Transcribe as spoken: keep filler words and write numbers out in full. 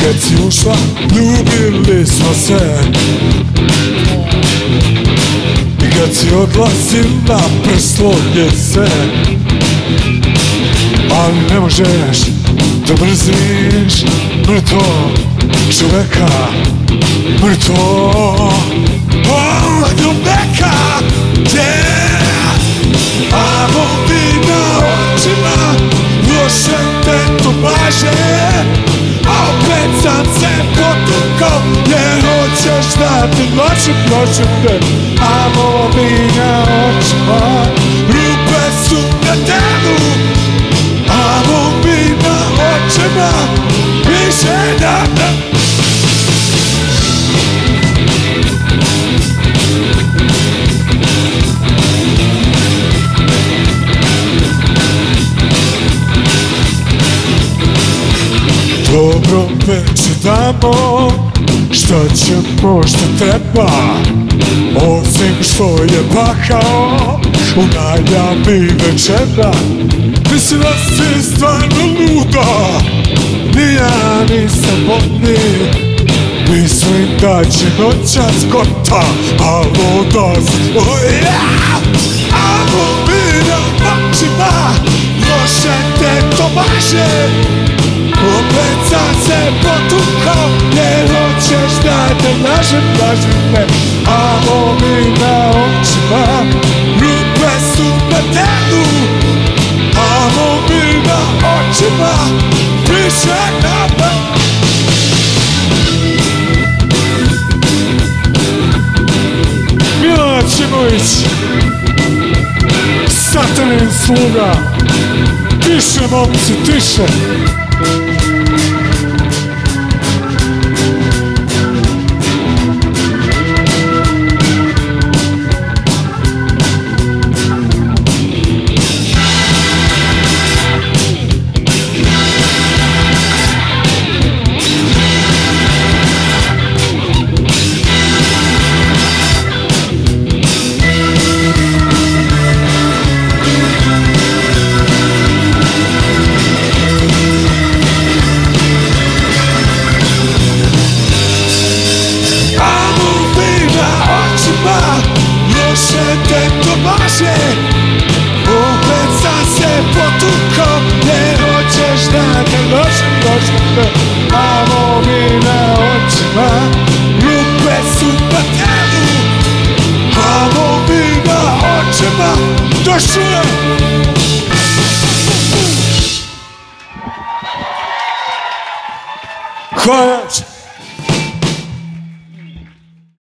kad si ušla, ljubili smo se. I kad si odlazila, preslonje se. Ali ne možeš da mrziš mrtvog čoveka, mrtvog čoveka, yeah. Amo vina očima, loše te tumaže, a opet sam se potukao, jer hoćeš da ti noćim, noćim te. Amo vina očima, rupe su na telu. Amo vina očima, više da ne. Dobro večer damo, šta ćemo šta treba, osim što je pakao u najavi večera. Mislim da si stvarno luda, ni ja nisam vodni. Mislim da će noćas gota, a luda si, oh yeah. Amo vina očima, loše te to maže. Opet sam se potukao, jer hoćeš da te lažem, lažem me. Amo vina očima, rupe su na telu. Amo vina očima, više na me. Milan Ćimović, satanin sluga. Tiše, momci, tiše. Opet sam se potukao, jer hoćeš da te ložim, ložim te. Amo vina očima, rupe su na telu. Amo vina očima, došlo je. Hvala.